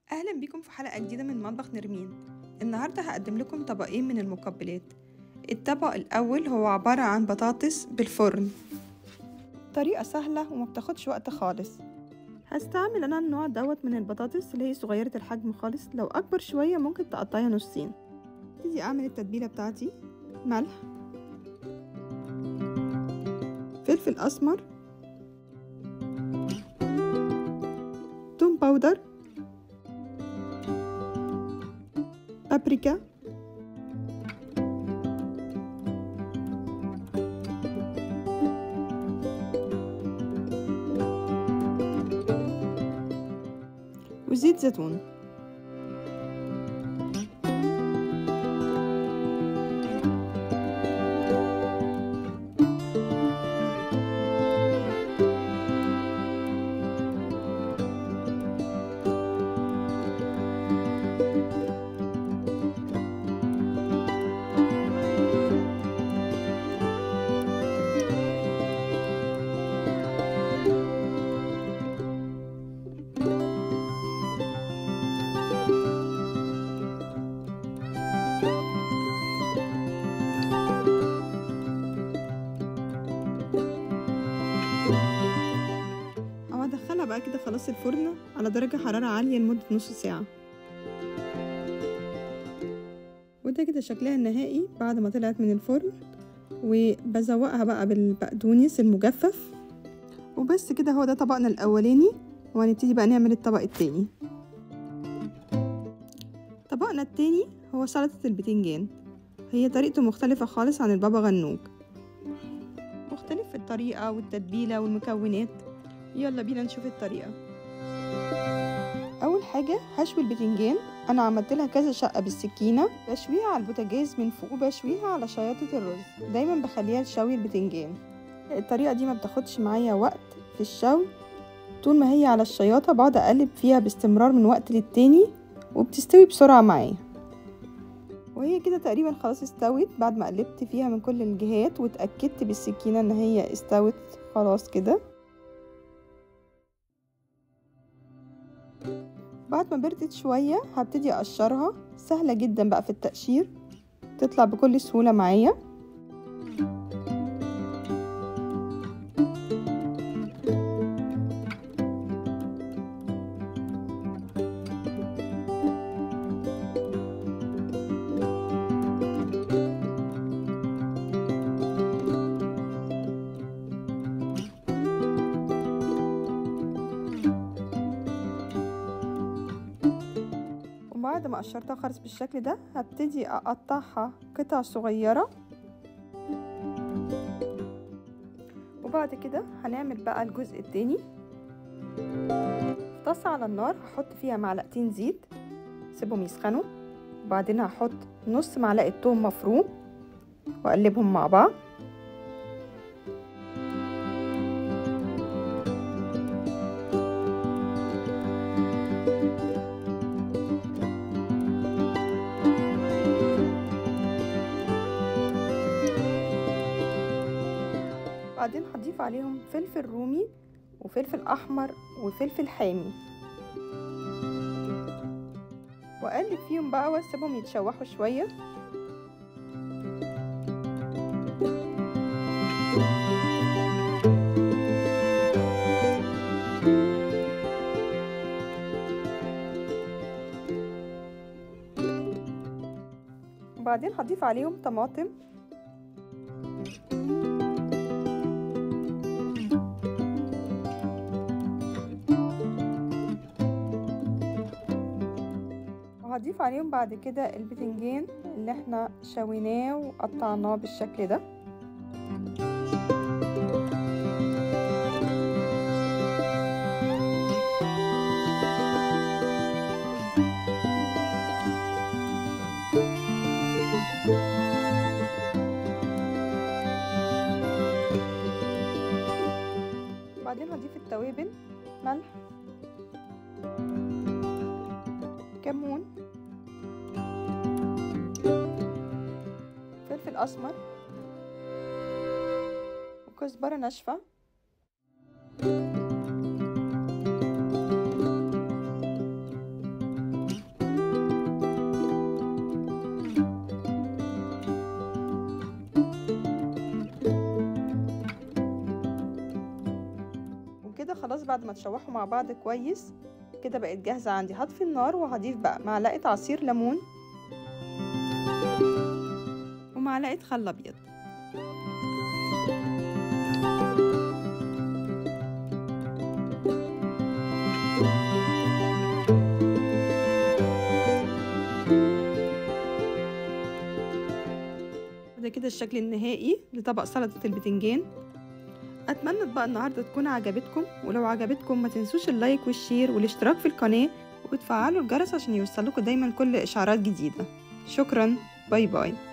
أهلا بكم في حلقة جديدة من مطبخ نرمين. النهاردة هقدم لكم طبقين من المقبلات. الطبق الأول هو عبارة عن بطاطس بالفرن، طريقة سهلة وما بتاخدش وقت خالص. هستعمل أنا النوع دوت من البطاطس اللي هي صغيرة الحجم خالص، لو أكبر شوية ممكن تقطعيها نصين. ابتدي أعمل التتبيلة بتاعتي: ملح، فلفل أسمر، توم باودر، بابريكا، وزيت زيتون. هدخلها بقى كده خلاص الفرن على درجة حرارة عالية لمدة نص ساعة. وده كده شكلها النهائي بعد ما طلعت من الفرن، وبزوقها بقى بالبقدونس المجفف. وبس كده، هو ده طبقنا الأولاني، وهنبتدي بقى نعمل الطبق التاني. طبقنا التاني هو سلطة البتنجان. هي طريقته مختلفة خالص عن البابا غنوج، مختلف في الطريقة والتتبيلة والمكونات. يلا بينا نشوف الطريقة. اول حاجة هشوي البتنجان. انا عملت لها كذا شقة بالسكينة، بشويها على البوتاجاز من فوق وبشويها على شياطة الرز. دايما بخليها لشوي البتنجان. الطريقة دي ما بتاخدش معايا وقت في الشوي، طول ما هي على الشياطة بقعد اقلب فيها باستمرار من وقت للتاني، وبتستوي بسرعة معايا. وهي كده تقريبا خلاص استوت بعد ما قلبت فيها من كل الجهات واتأكدت بالسكينة ان هي استوت خلاص كده. بعد ما بردت شوية هبتدي اقشرها. سهلة جدا بقى في التقشير، تطلع بكل سهولة معايا. وبعد ما قشرتها خالص بالشكل ده هبتدي اقطعها قطع صغيرة. وبعد كده هنعمل بقى الجزء التاني. في طاسة على النار هحط فيها معلقتين زيت، سيبهم يسخنوا. وبعدين هحط نص معلقة توم مفروم واقلبهم مع بعض. بعدين هضيف عليهم فلفل رومي وفلفل احمر وفلفل حامي، واقلب فيهم بقى واسيبهم يتشوحوا شويه. وبعدين هضيف عليهم طماطم وهضيف عليهم بعد كده البتنجان اللي احنا شويناه وقطعناه بالشكل ده. بعدين هضيف التوابل: ملح، كمون، فلفل اسمر، وكزبرة ناشفة، خلاص بعد ما تشوحوا مع بعض كويس كده بقت جاهزة عندي. هطفي النار وهضيف بقى معلقة عصير ليمون ومعلقة خل ابيض. وده كده الشكل النهائي لطبق سلطة البتنجان. اتمنى بقى النهارده تكون عجبتكم، ولو عجبتكم ما تنسوش اللايك والشير والاشتراك في القناة وتفعلوا الجرس عشان يوصلكوا دايما كل اشعارات جديدة. شكرا، باي باي.